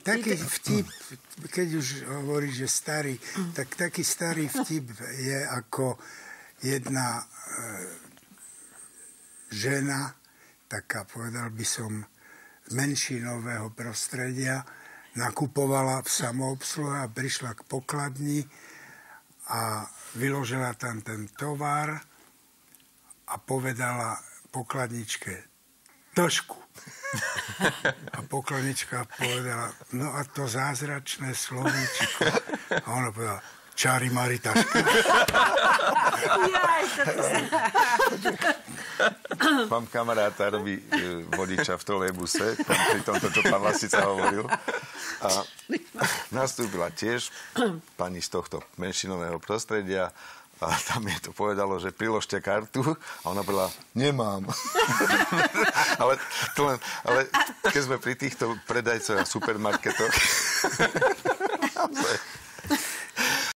taký vtip, keď už hovorí, že starý, tak taký starý vtip je ako jedna žena, taká, povedal by som, z menšinového prostredia, nakupovala v samoobsluhe a prišla k pokladni a vyložila tam ten tovar a povedala pokladničke trošku. A pokladnička povedala, no a to zázračné slovíčko. A ona povedala, čári Mari taška. Mám kamaráta, robí vodiča v trolejbuse, pri tomto, čo pán Lasica hovoril. A nastúpila tiež pani z tohto menšinového prostredia a tam je to povedalo, že priložte kartu a ona povedala, nemám. ale keď sme pri týchto predajcoch a supermarketoch